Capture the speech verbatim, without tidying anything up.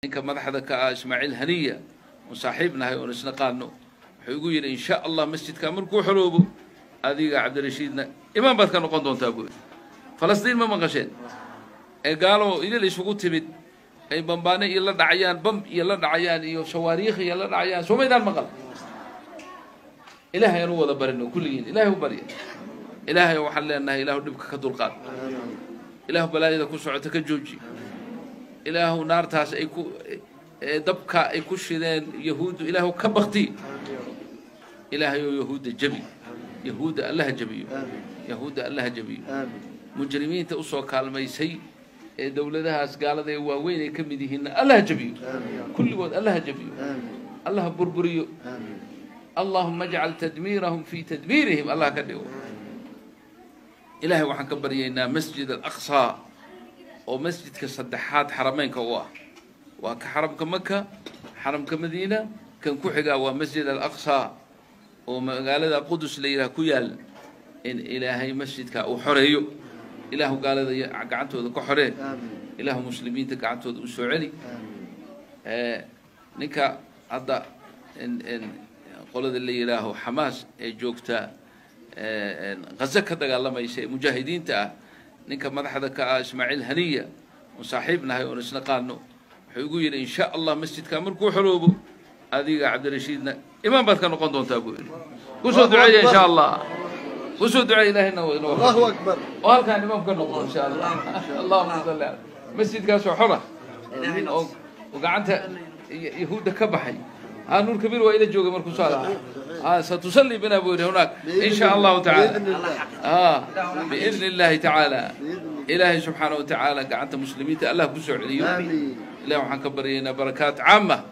ninka madaxda ka ah Ismaaciil Haniya oo saaxiibnahay oo isna qaano wuxuu igu yiri insha Allah masjidka markuu xoroobo adiga Cabdirashiidna imaam baad ka noqon doontaa buu Falastiin ma maqasheen ee gaalo idil isugu timid ay bambaane iyo la dhacayaan bam iyo la dhacayaan iyo shawaariikh iyo la dhacayaan Soomaaliland maqal Ilaahay inuu wada barino kulligiin Ilaahay u bariyo Ilaahay waxaan leenahay Ilaahu dhibka ka dulqaad Ilaahu balaayada ku socota ka jooji إلهو نار تاس أيكو دبكا أيكو شذين يهود إلهو كبختي إلهو يهود جبي يهود الله جبي يهود الله جبي مجرمين تأصوا كلمة يسي دولة هاس قال ذي وين كم يدهن الله جبي كل وقت الله جبي الله بربريو اللهم اجعل تدميرهم في تدميرهم الله كديو إلهي وحن كبرينا مسجد الأقصى ومسجد كصدحات حرمين كواه وكحرم كمكة حرم كمدينة كان كحجة ومسجد الأقصى وقال ذا قدس ليلة كيال إن إلهي مسجد كأحريو إله قال ذا قعدته ذا كحري إله مسلمين تقعدته ذا سعلي آه نكا هذا إن إن قول ذا اللي إله حماس جوكتا آه غزة كذا قال ما يسي مجاهدين تا ninka madaxda ka ah Ismaaciil Haniya oo saaxiibnahay oo isna qaano wuxuu igu yiri insha Allah masjidka markuu xoroobo adiga Cabdirashiidna imaam baad ka noqon doontaa buu ku soo duceeyo insha Allah ku soo duceeyo Ilaahina waa inoo Allahu akbar oo halkaan imaam ka noqdo insha Allah Allahumma salli ala masjidkaas oo xora oo gacanta yahuuda ka baxay ها نور كبير وإلى جوجا مركز صالح ها ستصلي بنا بوري هناك إن شاء الله تعالى آه بإذن الله تعالى إلهي سبحانه وتعالى قعدت مسلمين الله كسر عليهم إلهي وحن كبرينا بركات عامة